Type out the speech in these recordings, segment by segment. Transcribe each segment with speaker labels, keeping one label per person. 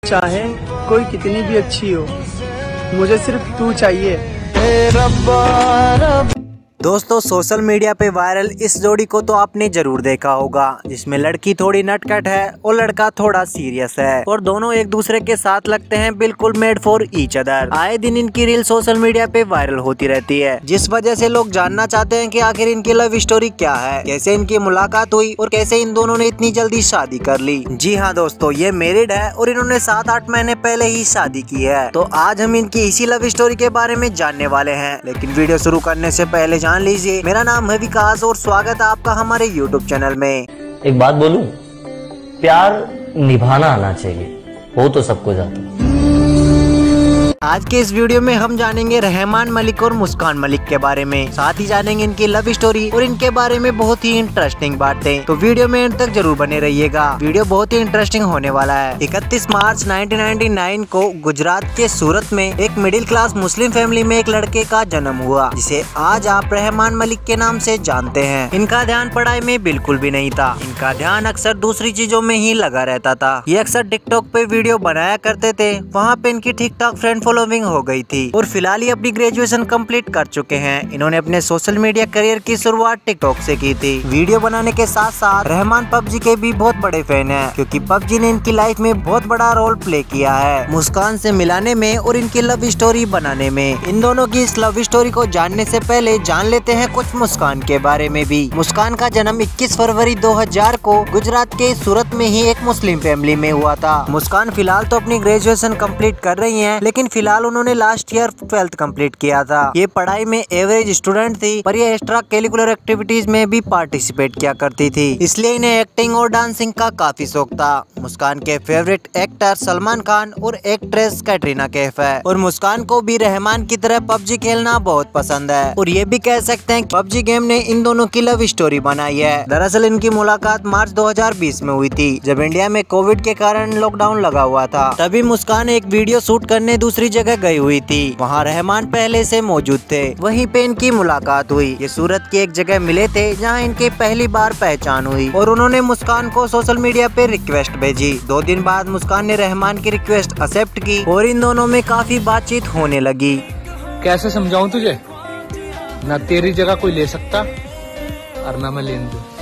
Speaker 1: चाहे कोई कितनी भी अच्छी हो, मुझे सिर्फ तू चाहिए।
Speaker 2: दोस्तों, सोशल मीडिया पे वायरल इस जोड़ी को तो आपने जरूर देखा होगा, जिसमें लड़की थोड़ी नटखट है और लड़का थोड़ा सीरियस है और दोनों एक दूसरे के साथ लगते हैं बिल्कुल मेड फॉर ईच अदर। आए दिन इनकी रील सोशल मीडिया पे वायरल होती रहती है, जिस वजह से लोग जानना चाहते हैं कि आखिर इनकी लव स्टोरी क्या है, कैसे इनकी मुलाकात हुई और कैसे इन दोनों ने इतनी जल्दी शादी कर ली। जी हाँ दोस्तों, ये मैरिड है और इन्होंने 7-8 महीने पहले ही शादी की है। तो आज हम इनकी इसी लव स्टोरी के बारे में जानने वाले हैं, लेकिन वीडियो शुरू करने से पहले जान लीजिए, मेरा नाम है विकास और स्वागत है आपका हमारे YouTube चैनल में।
Speaker 3: एक बात बोलूं, प्यार निभाना आना चाहिए, हो तो सबको जाता है।
Speaker 2: आज के इस वीडियो में हम जानेंगे रहमान मलिक और मुस्कान मलिक के बारे में, साथ ही जानेंगे इनकी लव स्टोरी और इनके बारे में बहुत ही इंटरेस्टिंग बातें। तो वीडियो में अंत तक जरूर बने रहिएगा, वीडियो बहुत ही इंटरेस्टिंग होने वाला है। 31 मार्च 1999 को गुजरात के सूरत में एक मिडिल क्लास मुस्लिम फैमिली में एक लड़के का जन्म हुआ, जिसे आज आप रहमान मलिक के नाम से जानते हैं। इनका ध्यान पढ़ाई में बिल्कुल भी नहीं था, इनका ध्यान अक्सर दूसरी चीजों में ही लगा रहता था। ये अक्सर टिकटॉक पे वीडियो बनाया करते थे, वहाँ पे इनकी ठीक ठाक फ्रेंड फॉलोइंग हो गई थी और फिलहाल ये अपनी ग्रेजुएशन कंप्लीट कर चुके हैं। इन्होंने अपने सोशल मीडिया करियर की शुरुआत टिकटॉक से की थी। वीडियो बनाने के साथ साथ रहमान पबजी के भी बहुत बड़े फैन हैं, क्योंकि पबजी ने इनकी लाइफ में बहुत बड़ा रोल प्ले किया है मुस्कान से मिलाने में और इनकी लव स्टोरी बनाने में। इन दोनों की इस लव स्टोरी को जानने से पहले जान लेते हैं कुछ मुस्कान के बारे में भी। मुस्कान का जन्म 21 फरवरी 2000 को गुजरात के सूरत में ही एक मुस्लिम फैमिली में हुआ था। मुस्कान फिलहाल तो अपनी ग्रेजुएशन कंप्लीट कर रही हैं, लेकिन फिलहाल उन्होंने लास्ट ईयर 12th कंप्लीट किया था। ये पढ़ाई में एवरेज स्टूडेंट थी, पर ये एक्स्ट्रा करिकुलर एक्टिविटीज में भी पार्टिसिपेट किया करती थी, इसलिए इन्हें एक्टिंग और डांसिंग का काफी शौक था। मुस्कान के फेवरेट एक्टर सलमान खान और एक्ट्रेस कैटरीना कैफ है और मुस्कान को भी रहमान की तरह पबजी खेलना बहुत पसंद है और ये भी कह सकते हैं पबजी गेम ने इन दोनों की लव स्टोरी बनाई है। दरअसल इनकी मुलाकात मार्च 2020 में हुई थी, जब इंडिया में कोविड के कारण लॉकडाउन लगा हुआ था। तभी मुस्कान एक वीडियो शूट करने दूसरी जगह गई हुई थी, वहाँ रहमान पहले से मौजूद थे, वहीं पे इनकी मुलाकात हुई। ये सूरत की एक जगह मिले थे जहाँ इनकी पहली बार पहचान हुई और उन्होंने मुस्कान को सोशल मीडिया पे रिक्वेस्ट भेजी। 2 दिन बाद मुस्कान ने रहमान की रिक्वेस्ट एक्सेप्ट की और इन दोनों में काफी बातचीत होने लगी।
Speaker 4: कैसे समझाऊं तुझे, ना तेरी जगह कोई ले सकता और ना मैं लेने दूं।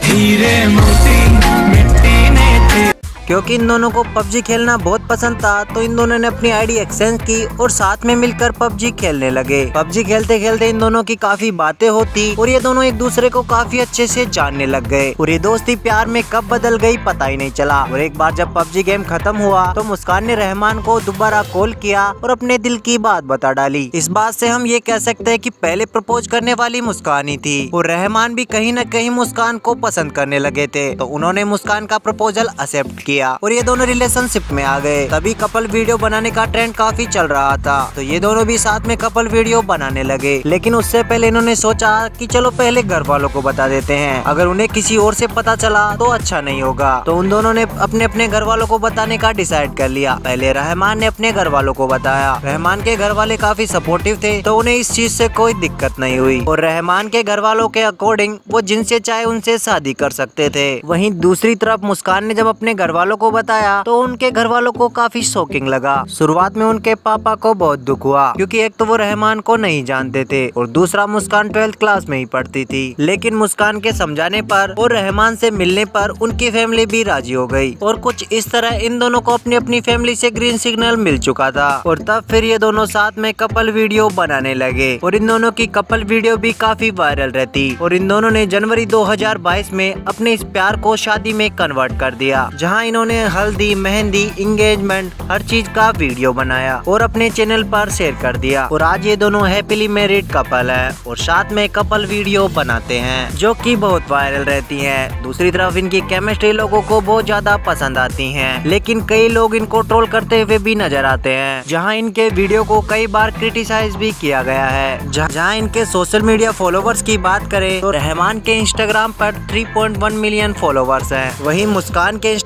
Speaker 2: क्योंकि इन दोनों को पबजी खेलना बहुत पसंद था, तो इन दोनों ने अपनी आईडी एक्सचेंज की और साथ में मिलकर पबजी खेलने लगे। पबजी खेलते खेलते इन दोनों की काफी बातें होती और ये दोनों एक दूसरे को काफी अच्छे से जानने लग गए और ये दोस्ती प्यार में कब बदल गई पता ही नहीं चला। और एक बार जब पबजी गेम खत्म हुआ तो मुस्कान ने रहमान को दोबारा कॉल किया और अपने दिल की बात बता डाली। इस बात से हम ये कह सकते हैं कि पहले प्रपोज करने वाली मुस्कान ही थी और रहमान भी कहीं न कहीं मुस्कान को पसंद करने लगे थे, तो उन्होंने मुस्कान का प्रपोजल एक्सेप्ट किया और ये दोनों रिलेशनशिप में आ गए। तभी कपल वीडियो बनाने का ट्रेंड काफी चल रहा था, तो ये दोनों भी साथ में कपल वीडियो बनाने लगे। लेकिन उससे पहले इन्होंने सोचा कि चलो पहले घर वालों को बता देते हैं, अगर उन्हें किसी और से पता चला तो अच्छा नहीं होगा। तो उन दोनों ने अपने अपने घर वालों को बताने का डिसाइड कर लिया। पहले रहमान ने अपने घर वालों को बताया। रहमान के घर वाले काफी सपोर्टिव थे, तो उन्हें इस चीज से कोई दिक्कत नहीं हुई और रहमान के घर वालों के अकॉर्डिंग वो जिनसे चाहे उनसे शादी कर सकते थे। वहीं दूसरी तरफ मुस्कान ने जब अपने घर वालों को बताया तो उनके घर वालों को काफी शॉकिंग लगा। शुरुआत में उनके पापा को बहुत दुख हुआ, क्योंकि एक तो वो रहमान को नहीं जानते थे और दूसरा मुस्कान 12th क्लास में ही पढ़ती थी। लेकिन मुस्कान के समझाने पर और रहमान से मिलने पर उनकी फैमिली भी राजी हो गई और कुछ इस तरह इन दोनों को अपनी अपनी फैमिली से ग्रीन सिग्नल मिल चुका था और तब फिर ये दोनों साथ में कपल वीडियो बनाने लगे और इन दोनों की कपल वीडियो भी काफी वायरल रहती और इन दोनों ने जनवरी 2022 में अपने इस प्यार को शादी में कन्वर्ट कर दिया, जहाँ इन्होंने हल्दी, मेहंदी, इंगेजमेंट हर चीज का वीडियो बनाया और अपने चैनल पर शेयर कर दिया और आज ये दोनों हैप्पीली मैरिड कपल है और साथ में कपल वीडियो बनाते हैं, जो कि बहुत वायरल रहती हैं। दूसरी तरफ इनकी केमिस्ट्री लोगों को बहुत ज्यादा पसंद आती है, लेकिन कई लोग इनको ट्रोल करते हुए भी नजर आते हैं, जहाँ इनके वीडियो को कई बार क्रिटिसाइज भी किया गया है। जहाँ इनके सोशल मीडिया फॉलोवर्स की बात करें तो रहमान के इंस्टाग्राम पर 3.1 मिलियन फॉलोवर्स हैं, वहीं मुस्कान के इंस्टाग्राम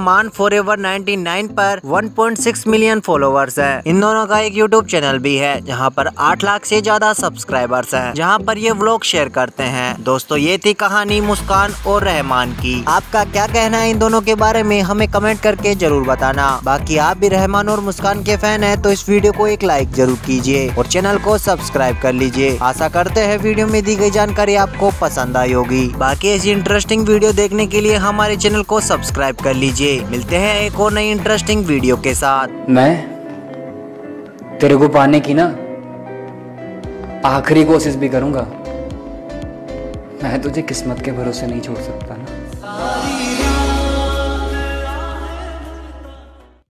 Speaker 2: रहमान फॉरएवर 99 पर 1.6 मिलियन फॉलोवर्स है। इन दोनों का एक यूट्यूब चैनल भी है जहाँ पर 8 लाख से ज्यादा सब्सक्राइबर्स हैं, जहाँ पर ये व्लॉग शेयर करते हैं। दोस्तों ये थी कहानी मुस्कान और रहमान की। आपका क्या कहना है इन दोनों के बारे में हमें कमेंट करके जरूर बताना। बाकी आप भी रहमान और मुस्कान के फैन हैं तो इस वीडियो को एक लाइक जरूर कीजिए और चैनल को सब्सक्राइब कर लीजिए। आशा करते हैं वीडियो में दी गई जानकारी आपको पसंद आई होगी। बाकी ऐसी इंटरेस्टिंग वीडियो देखने के लिए हमारे चैनल को सब्सक्राइब कर लीजिए। मिलते हैं एक और नई इंटरेस्टिंग वीडियो के साथ।
Speaker 5: मैं तेरे को पाने की ना आखिरी कोशिश भी करूंगा। मैं तुझे किस्मत के भरोसे नहीं छोड़ सकता ना।